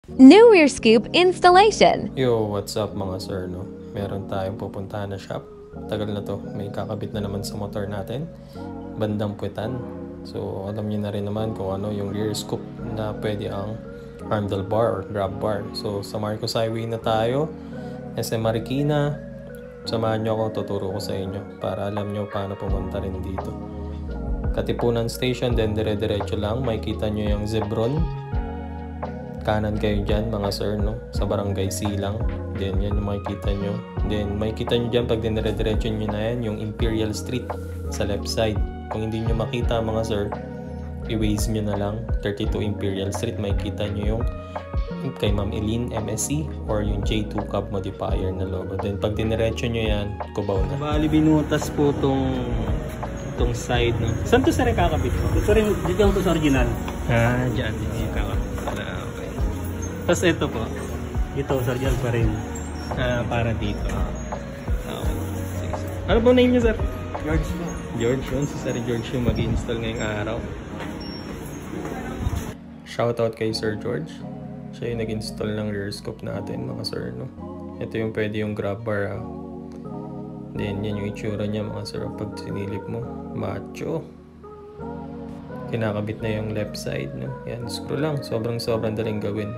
New Rear Scoop installation. Yo, what's up mga sir, no? Meron tayong pupuntahan na shop. Tagal na to, may kakabit na naman sa motor natin. Bandang puwetan. So, alam niyo na rin naman kung ano yung rear scoop na pwede ang handlebar or grab bar. So, sa Marcos Highway na tayo. SM Marikina. Samahan nyo ako, tuturo ko sa inyo para alam nyo paano pumunta rin dito. Katipunan Station, then dire-diretso lang. Makikita nyo yung Zebron. Kanan kayo dyan mga sir, no? Sa Barangay Silang. Then yan yung makikita nyo. Then makikita nyo dyan pag dinire-diretso nyo na yan yung Imperial Street sa left side. Kung hindi nyo makita mga sir, i-waze nyo na lang 32 Imperial Street. Makikita nyo yung kay Ma'am Eileen MSC or yung J2 Cab modifier na logo. Then pag diniretso nyo yan, Cubao na. Bali binutas po tong side, no? Saan to sir kakabit ko? Ito rin, dito ang to sa original. Dyan yung kakabit. Tapos ito po. Ito sa original pa rin. Para dito. Okay. Ano po name niyo sir? George po. George yun. Si Sir George yung mag-install ngayong araw. Shoutout kay Sir George. Siya yung nag-install ng rear scoop natin mga sir, no? Ito yung pwede yung grab bar. Then yan yung itsura niya mga sir. Pag sinilip mo, macho. Kinakabit na yung left side, no? Yan, screw lang. Sobrang daling gawin.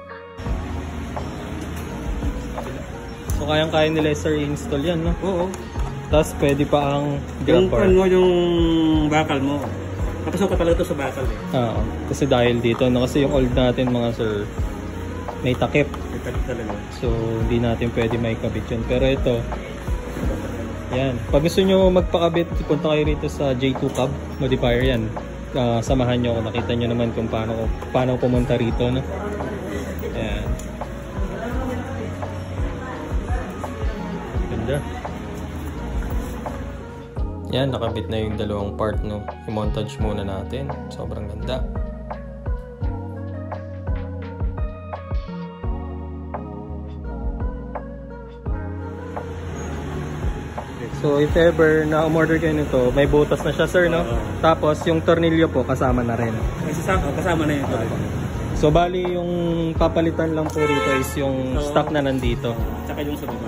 So kayang-kaya nila sir i-install yan, no? Oo. Tapos pwede pa ang grab bar. Yung bakal mo. Kapasok ka talaga ito sa bakal eh. Oo. Kasi dahil dito, no? Kasi yung old natin mga sir, may takip. May takip talaga. So hindi natin pwede maikabit yun. Pero ito, yan. Pag gusto nyo magpakabit, punta kayo rito sa J2 Cab modifier yan. Samahan nyo ako. Nakita nyo naman kung paano pumunta rito, no? Ayan. Ganda. Yan, nakabit na yung dalawang part, no? I-montage muna natin. Sobrang ganda. So if ever na umorder kayo nito, may butas na siya sir, no? Tapos yung tornilyo po kasama na rin. May kasama na yun. So bali yung papalitan lang po rito is yung stock na nandito. Tsaka yung sa baba.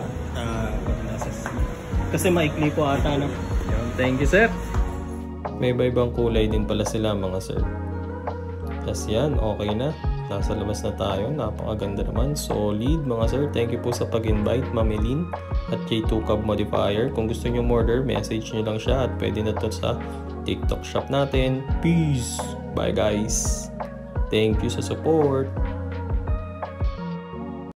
Kasi maikli po ata, no? Thank you sir. May iba-ibang kulay din pala sila mga sir. Tapos yan, okay na. Nasa labas na tayo. Napakaganda naman. Solid mga sir. Thank you po sa pag-invite, Ma'am Eileen at J2 Cab Modifier. Kung gusto nyo order, message nyo lang siya at pwede na to sa TikTok shop natin. Peace! Bye guys! Thank you sa support!